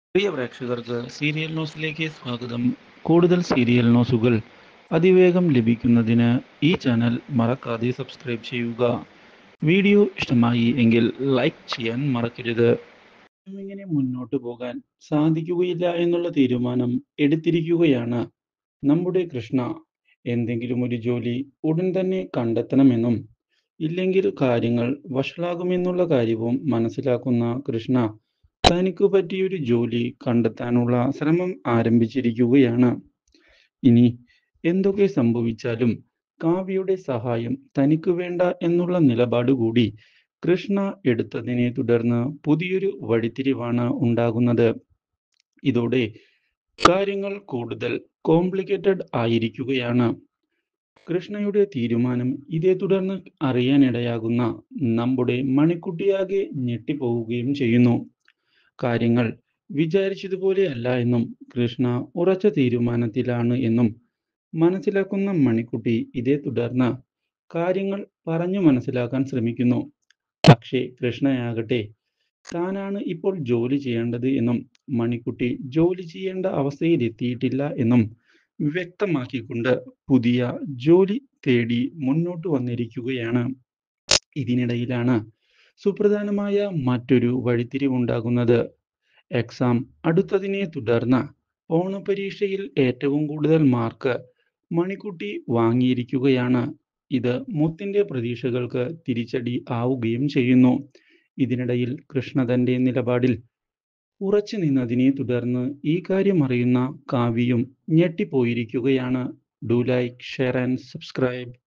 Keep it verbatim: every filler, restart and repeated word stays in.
പ്രിയ പ്രേക്ഷകർക്ക് സീരിയൽ ന്യൂസിലേക്ക് സ്വാഗതം. കൂടുതൽ സീരിയൽ ന്യൂസുകൾ അതിവേഗം ലഭിക്കുന്നതിന് ഈ ചാനൽ മറക്കാതെ സബ്സ്ക്രൈബ് ചെയ്യുക. വീഡിയോ ഇഷ്ടമായി എങ്കിൽ ലൈക്ക് ചെയ്യാൻ മറക്കരുത്. ഇങ്ങനെ മുന്നോട്ട് പോകാൻ സാധിക്കുകയില്ല എന്നുള്ള തീരുമാനം എടുത്തിരിക്കുകയാണ് നമ്മുടെ കൃഷ്ണ. എന്തെങ്കിലും ഒരു ജോലി ഉടൻ തന്നെ കണ്ടെത്തണമെന്നും ഇല്ലെങ്കിൽ കാര്യങ്ങൾ വഷളാകുമെന്നുള്ള കാര്യവും മനസ്സിലാക്കുന്ന കൃഷ്ണ തനിക്ക് പറ്റിയൊരു ജോലി കണ്ടെത്താനുള്ള ശ്രമം ആരംഭിച്ചിരിക്കുകയാണ്. ഇനി എന്തൊക്കെ സംഭവിച്ചാലും കാവ്യയുടെ സഹായം തനിക്ക് വേണ്ട എന്നുള്ള നിലപാട് കൂടി കൃഷ്ണ എടുത്തതിനെ തുടർന്ന് പുതിയൊരു വഴിത്തിരിവാണ് ഉണ്ടാകുന്നത്. ഇതോടെ കാര്യങ്ങൾ കൂടുതൽ കോംപ്ലിക്കേറ്റഡ് ആയിരിക്കുകയാണ്. കൃഷ്ണയുടെ തീരുമാനം ഇതേ തുടർന്ന് അറിയാനിടയാകുന്ന നമ്മുടെ മണിക്കുട്ടിയാകെ ഞെട്ടിപ്പോവുകയും ചെയ്യുന്നു. കാര്യങ്ങൾ വിചാരിച്ചതുപോലെ അല്ല എന്നും കൃഷ്ണ ഉറച്ച തീരുമാനത്തിലാണ് എന്നും മനസ്സിലാക്കുന്ന മണിക്കുട്ടി ഇതേ തുടർന്ന് കാര്യങ്ങൾ പറഞ്ഞു മനസ്സിലാക്കാൻ ശ്രമിക്കുന്നു. പക്ഷേ കൃഷ്ണയാകട്ടെ താനാണ് ഇപ്പോൾ ജോലി ചെയ്യേണ്ടത് എന്നും മണിക്കുട്ടി ജോലി ചെയ്യേണ്ട അവസ്ഥയിലെത്തിയിട്ടില്ല എന്നും വ്യക്തമാക്കിക്കൊണ്ട് പുതിയ ജോലി തേടി മുന്നോട്ട് വന്നിരിക്കുകയാണ്. ഇതിനിടയിലാണ് സുപ്രധാനമായ മറ്റൊരു വഴിത്തിരിവുണ്ടാകുന്നത്. എക്സാം അടുത്തതിനെ തുടർന്ന് ഓണപരീക്ഷയിൽ ഏറ്റവും കൂടുതൽ മാർക്ക് മണിക്കുട്ടി വാങ്ങിയിരിക്കുകയാണ്. ഇത് മുത്തിന്റെ പ്രതീക്ഷകൾക്ക് തിരിച്ചടി ആവുകയും ചെയ്യുന്നു. ഇതിനിടയിൽ കൃഷ്ണ തന്റെ നിലപാടിൽ ഉറച്ചു നിന്നതിനെ തുടർന്ന് ഈ കാര്യം അറിയുന്ന കാവ്യയും ഞെട്ടിപ്പോയിരിക്കുകയാണ്. Do like, share and subscribe.